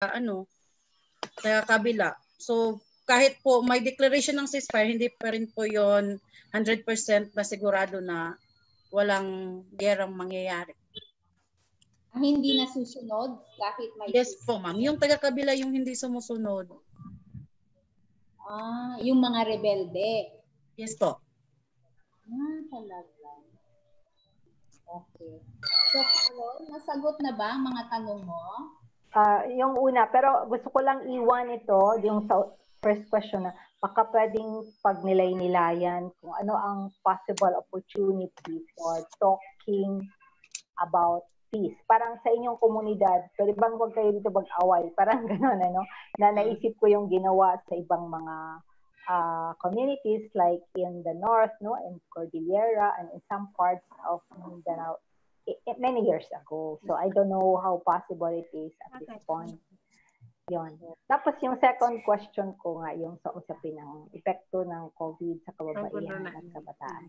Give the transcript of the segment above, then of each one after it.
ano, sa kabila. So kahit po may declaration ng ceasefire, hindi pa rin po yon 100% na sigurado na walang gerang mangyayari. Hindi na susunod kahit may Yes po, ma'am. Yung taga-kabila yung hindi sumusunod. Yung mga rebelde. Yes po. Talaga. Okay. So, Carol, nasagot na ba ang mga tanong mo? Yung una, pero gusto ko lang iwan ito, yung sa first question na baka pwedeng pagnilay-nilayan kung ano ang possible opportunity for talking about peace. Parang sa inyong komunidad, pwede bang huwag kayo dito mag-away? Parang gano'n, ano? Na naisip ko yung ginawa sa ibang mga communities like in the north, no, in Cordillera and in some parts of Mindanao many years ago. So I don't know how possible it is at this point. Yun. Tapos yung second question ko nga, yung sa usapin ng epekto ng COVID sa kababaihan at kabataan.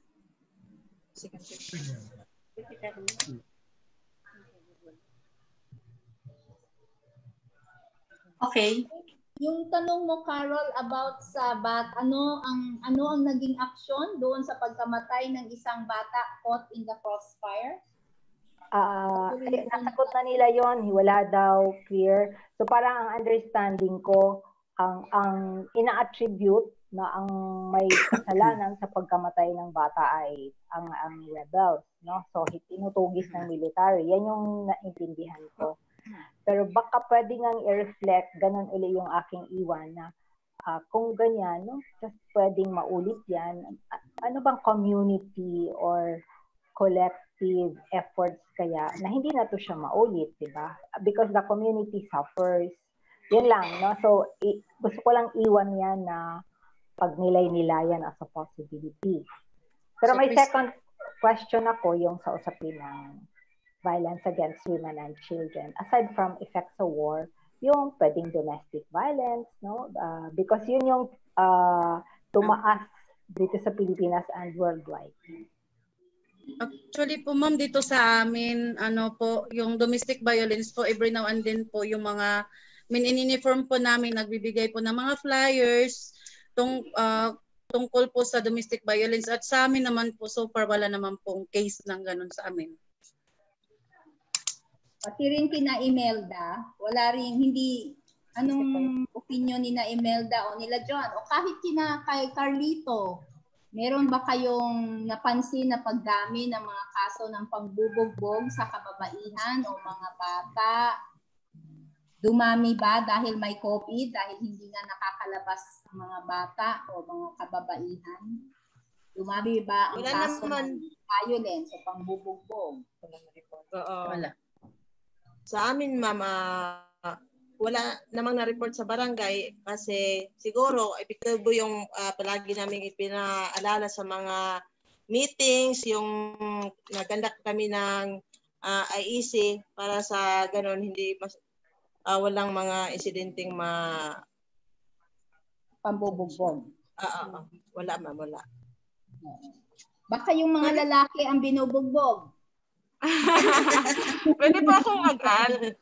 Okay. Yung tanong mo, Carol, about sa ano ang naging aksyon doon sa pagkamatay ng isang bata caught in the crossfire? Nasagot na nila yon, wala daw, clear. So parang ang understanding ko, ang ina-attribute na ang may kasalanan sa pagkamatay ng bata ay ang rebels, no? So tinutugis ng military. Yan yung naintindihan ko. Pero baka pwede ngang i-reflect, ganun uli yung aking iwan na kung ganyan, no, just pwedeng maulit yan. Ano bang community or collective efforts kaya na hindi na to siya maulit, di ba? Because the community suffers. Yun lang, no? So, gusto ko lang iwan yan na pagnilay-nilayan as a possibility. Pero may second question ako yung sa usapin ng violence against women and children. Aside from effects of war, yung pwedeng domestic violence, no? Because yun yung tumaas dito sa Pilipinas and worldwide. Actually po, ma'am, dito sa amin, ano po, yung domestic violence po, every now and then po, yung mga in-uniform po namin, nagbibigay po ng mga flyers, tungkol po sa domestic violence. At sa amin naman po, so far, wala naman pong case ng ganun sa amin. Pati rin kina Imelda, wala rin, hindi, anong opinion ni na Imelda o nila John, o kahit kay Carlito, meron ba kayong napansin na pagdami ng mga kaso ng pangbubugbog sa kababaihan o mga bata? Dumami ba dahil may COVID, dahil hindi nga nakakalabas ang mga bata o mga kababaihan? Dumami ba ang kaso ng violence o pangbubugbog? Wala. Sa amin, ma'am, wala namang na-report sa barangay kasi siguro epektibo yung palagi namin ipinaalala sa mga meetings, yung nagkandak kami ng IEC para sa ganun hindi walang mga insidenteng pambubugbog. Wala, ma'am, wala. Baka yung mga lalaki ang binubugbog. Pwede po akong mag-add.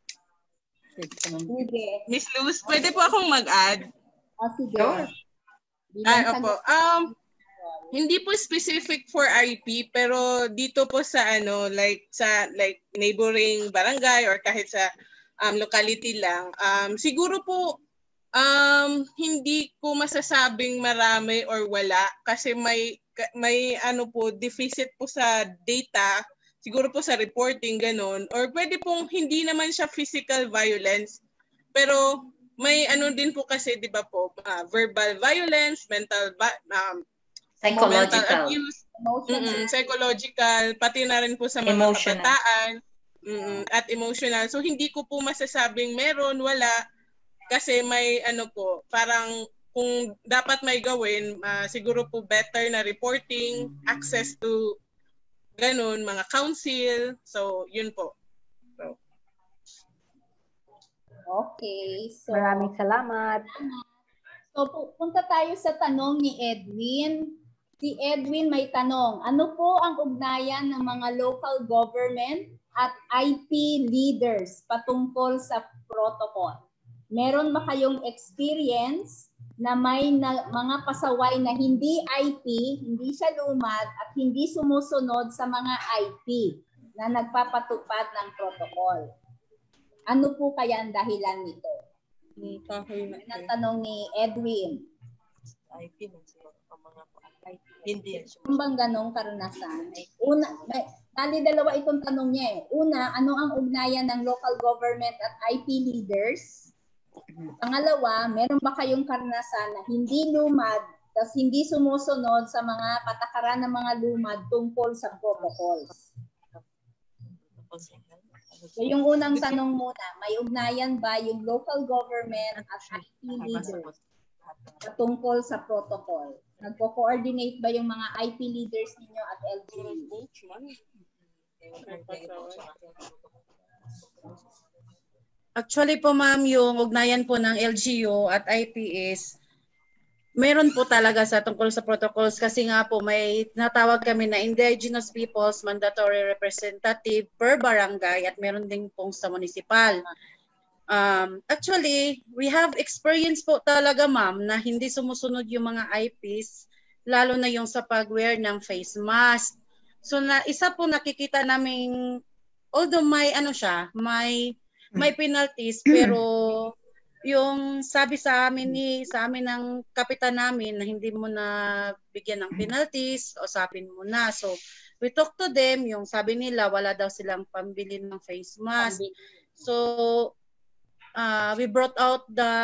Miss Luz, pwede po akong mag-add. Sige. Opo. Hindi po specific for RP, pero dito po sa like neighboring barangay or kahit sa locality lang, siguro po hindi ko masasabing marami or wala kasi may deficit po sa data. Siguro po sa reporting, ganun. Or pwede pong hindi naman siya physical violence. Pero may din po kasi, di ba po, verbal violence, psychological abuse, psychological, pati na rin po sa mga kabataan, at emotional. So hindi ko po masasabing meron, wala. Kasi may parang kung dapat may gawin, siguro po better na reporting, access to ganun, mga council. So, yun po. Okay. So, maraming salamat. So, punta tayo sa tanong ni Edwin. Si Edwin may tanong, ano po ang ugnayan ng mga local government at IP leaders patungkol sa protocol. Meron ba kayong experience na may mga pasaway na hindi IP, hindi siya lumad at hindi sumusunod sa mga IP na nagpapatupad ng protocol? Ano po kaya ang dahilan nito? Ang tanong ni Edwin. IP na siguro ang mga hindi. Kung bang ganong karanasan? Una, dalawa itong tanong niya eh. Una, ano ang ugnayan ng local government at IP leaders? Pangalawa, meron ba kayong karanasan na hindi lumad tapos hindi sumusunod sa mga patakaran ng mga lumad tungkol sa protocols? So yung unang tanong muna, may ugnayan ba yung local government at IP leaders tungkol sa protocol? Nagko-coordinate ba yung mga IP leaders ninyo at LGU? Actually po ma'am, yung ugnayan po ng LGU at IPS, meron po talaga sa tungkol sa protocols kasi nga po may natawag kami na Indigenous Peoples Mandatory Representative per barangay at meron din pong sa municipal. Actually, we have experience po talaga ma'am na hindi sumusunod yung mga IPs, lalo na yung sa pag-wear ng face mask. So na isa po nakikita naming, although may ano siya, may penalties, pero yung sabi sa amin ng kapitan namin na hindi mo na bigyan ng penalties o sapin mo na. So we talk to them, yung sabi nila wala daw silang pambili ng face mask. So we brought out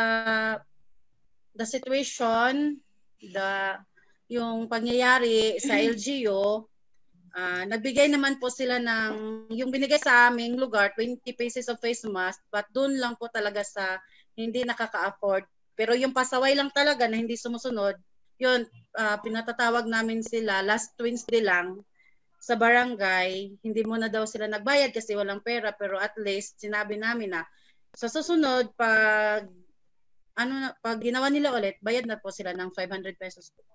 the situation, yung pangyayari sa LGU. Nagbigay naman po sila ng, yung binigay sa aming lugar, 20 pieces of face mask, but doon lang po talaga sa hindi nakaka-afford. Pero yung pasaway lang talaga na hindi sumusunod, yun, pinatatawag namin sila, last Wednesday lang, sa barangay, hindi muna daw sila nagbayad kasi walang pera, pero at least sinabi namin na, sa susunod, pag ginawa nila ulit, bayad na po sila ng 500 pesos po.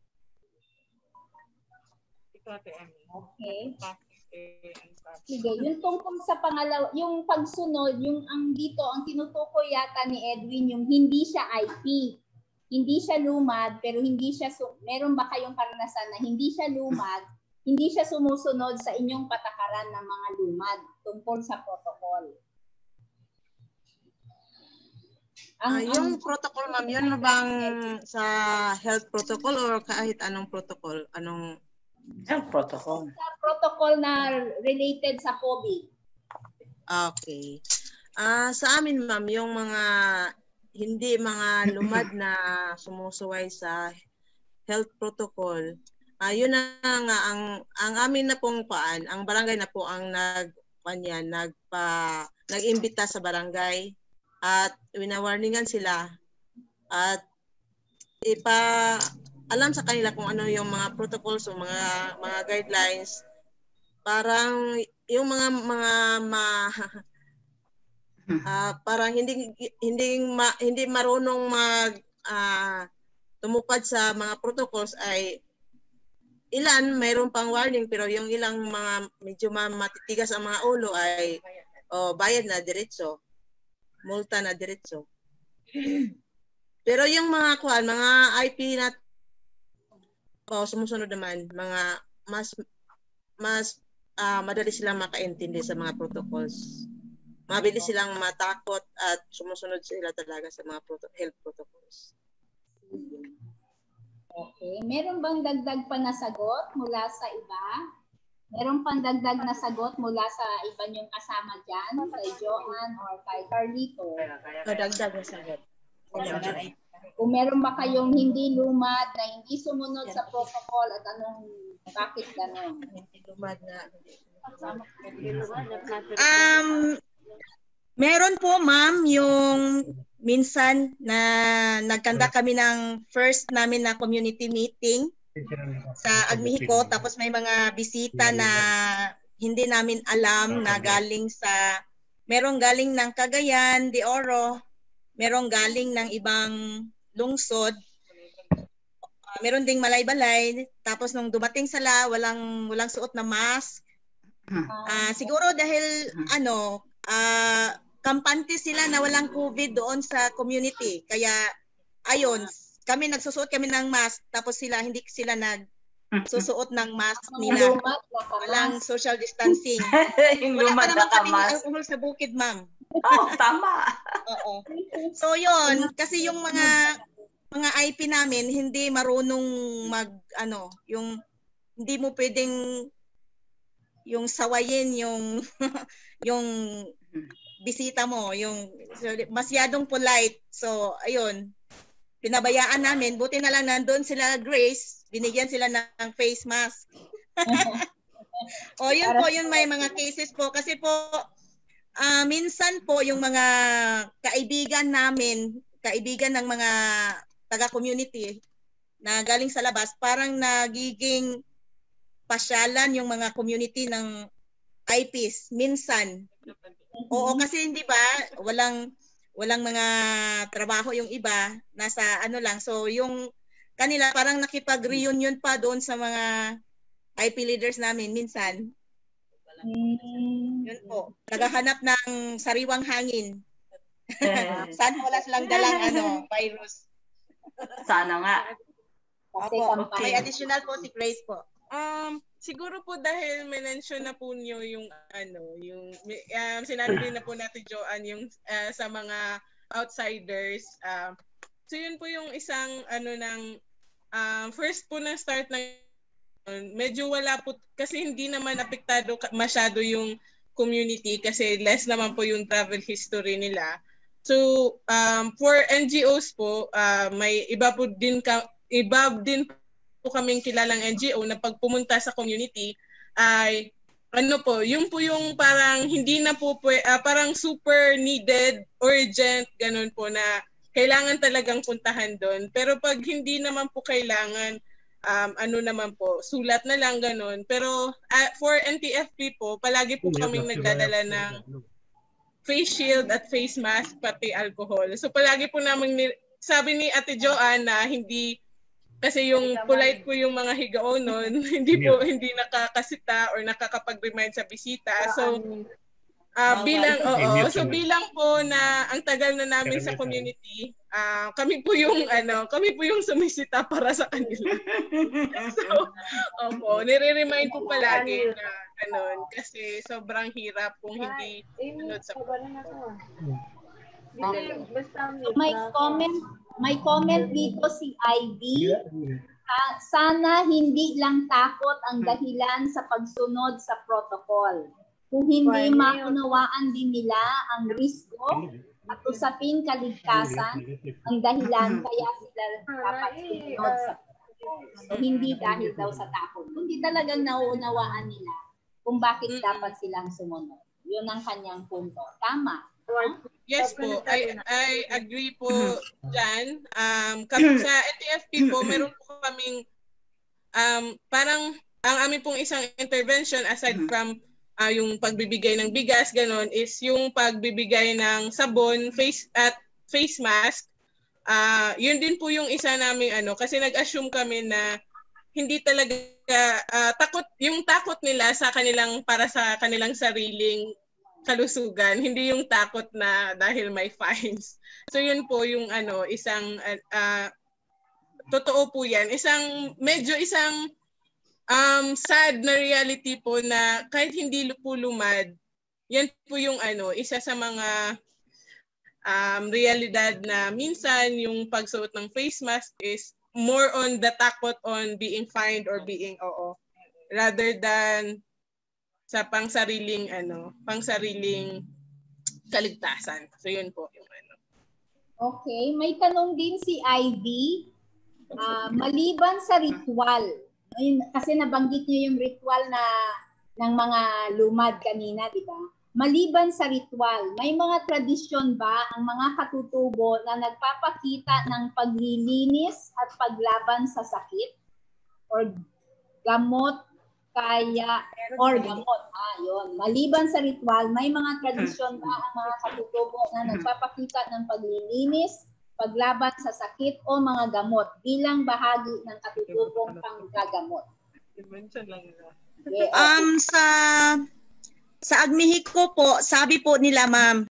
Okay. Sige, yung tungkol sa pangalawa, yung pagsunod, yung ang dito, ang tinutukoy yata ni Edwin, yung hindi siya IP, hindi siya lumad, pero hindi siya, meron ba kayong karanasan na hindi siya lumad, hindi siya sumusunod sa inyong patakaran ng mga lumad tungkol sa protocol? Yung protocol, ma'am, yun bang sa health protocol or kahit anong protocol? Anong protocol? Sa protocol na related sa COVID. Okay. Sa amin, ma'am, yung mga hindi mga lumad na sumusuway sa health protocol, yun na nga ang amin na pong ang barangay na po ang nag-imbita sa barangay at winawarningan sila at alam sa kanila kung ano yung mga protocols o mga guidelines. Parang yung parang hindi marunong tumupad sa mga protocols ay ilan mayroon pang warning, pero yung ilang mga medyo matitigas ang mga ulo ay bayad na diretso, multa na diretso. Pero yung mga IP na sumusunod naman, mga mas madali silang makaintindi sa mga protocols. Mabilis silang matakot at sumusunod sila talaga sa mga health protocols. Okay. Meron bang dagdag pa na sagot mula sa iba? Meron pang dagdag na sagot mula sa iba niyong kasama dyan? Kay Joanne or kay Carlito? Dagdag na sagot. Kung meron ba kayong hindi lumad na hindi sumunod sa protocol at bakit gano'n? Hindi lumad na. Meron po ma'am yung minsan na nagkanda kami ng first namin na community meeting sa Agmihiko, tapos may mga bisita na hindi namin alam na merong galing ng Cagayan de Oro, merong galing ng ibang lungsod, meron ding Malay-Balay, tapos nung dumating sila walang suot na mask, Siguro dahil kampante sila na walang COVID doon sa community. Kaya ayun, kami nagsusuot kami ng mask tapos sila hindi sila nagsusuot ng mask nila. Walang social distancing. Wala pa naman kami alcohol sa bukid, ma'am. Oh, tama. Oo. So yun, kasi yung mga IP namin hindi marunong yung hindi mo pwedeng yung sawayin yung yung bisita mo, yung masyadong polite. So ayun, pinabayaan namin. Buti na lang nandoon sila Grace, binigyan sila ng face mask. O yun po, yun may mga cases po kasi po minsan po yung mga kaibigan ng mga taga-community na galing sa labas, parang nagiging pasyalan yung mga community ng IPs minsan. Oo, kasi hindi ba walang mga trabaho yung iba, nasa lang. So yung kanila parang nakipag-reunion pa doon sa mga IP leaders namin minsan. Yun po. Naghahanap ng sariwang hangin. Sana wala silang dalang virus. Sana nga. Opo, may additional po si Grace po. Siguro po dahil mention na po niyo yung sinabi na po natin Joanne yung sa mga outsiders. So yun po yung isang first po na start ng medyo wala po kasi hindi naman apektado masyado yung community kasi less naman po yung travel history nila. So for NGOs po may iba din po kaming kilalang NGO na pag pumunta sa community ay yung parang hindi na po parang super needed, urgent, ganun po na kailangan talagang puntahan doon. Pero pag hindi naman po kailangan, naman po, sulat na lang ganun. Pero for NTFP po, palagi po kaming nagdadala ng face shield at face mask pati alcohol. So palagi po namin sabi ni Ate Joanne na hindi kasi yung polite po yung mga higao nun, hindi nakakasita or nakakapag-remind sa bisita. So bilang po na ang tagal na namin sa community, kami po yung sumisita para sa kanila. So, nire-remind po palagi na kasi sobrang hirap kung hindi sunod sa May comment dito si Ivy. Sana hindi lang takot ang dahilan sa pagsunod sa protocol. Kung hindi maunawaan din nila ang risko at usaping kaligtasan ang dahilan kaya sila dapat sumunod sa protocol. So, hindi dahil daw sa takot. Kundi talagang nauunawaan nila kung bakit dapat silang sumunod. Yun ang kanyang punto. Tama. Yes po, I agree po dyan. Sa NTFP po, meron po kaming parang ang aming pong isang intervention aside from yung pagbibigay ng bigas, ganon, is yung pagbibigay ng sabon, face mask. Yun din po yung isa naming kasi nag-assume kami na hindi talaga takot nila sa para sa kanilang sariling kalusugan, hindi yung takot na dahil may fines. So yun po yung isang totoo po yan. Isang sad na reality po na kahit hindi po lumad, yan po yung isa sa mga realidad na minsan yung pagsuot ng face mask is more on the takot on being fined or being rather than sa pangsariling kaligtasan. So yun po yung Okay, may tanong din si Ivy. Maliban sa ritual, kasi nabanggit niyo yung ritual ng mga lumad kanina, di ba? Maliban sa ritual, may mga tradisyon ba ang mga katutubo na nagpapakita ng paglilinis at paglaban sa sakit or gamot gamot. Yun. Maliban sa ritual, may mga tradisyon ba ang mga katutubo na nagpapakita ng paglilinis, paglaban sa sakit o mga gamot bilang bahagi ng katutubong panggagamot? Sa Agmihiko po, sabi po nila ma'am,